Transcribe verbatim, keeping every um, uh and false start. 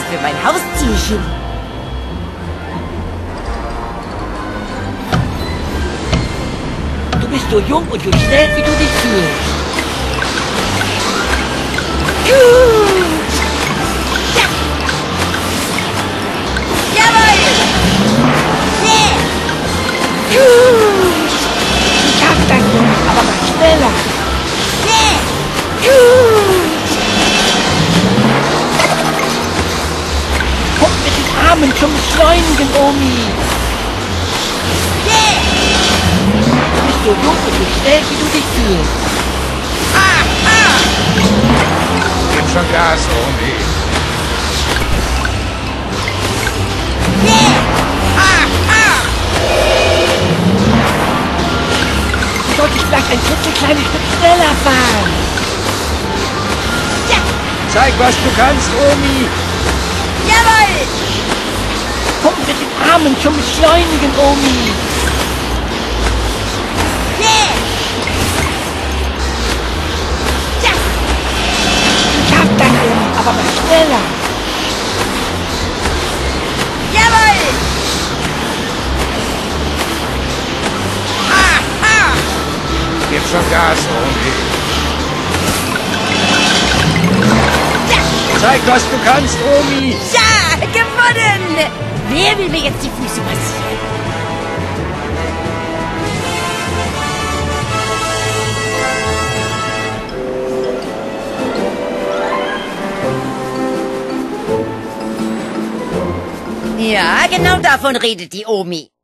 für mein Haustierchen. Du bist so jung und so schnell, wie du dich fühlst. Gut. Ja. Jawohl. Yeah. Gut. Ich hab das Junge, aber mal schneller. Yeah. Gut. Komm mit den Armen zum Beschleunigen, Omi. Yeah. Du bist so jung und so schnell, wie du dich fühlst. Ah, ah. Gib schon Gas, Omi. Yeah. Ah, ah. Du solltest vielleicht ein klitzekleines Stück schneller fahren. Ja. Zeig, was du kannst, Omi. Jawohl. Komm mit den Armen zum Beschleunigen, Omi. Yeah. Ja. Ich hab das Omi, aber mal schneller. Jawohl. Ah, ah. Gib schon Gas, Omi. Ja. Zeig, was du kannst, Omi. Ja, gewonnen. Wer will mir jetzt die Füße massieren? Ja, genau davon redet die Omi.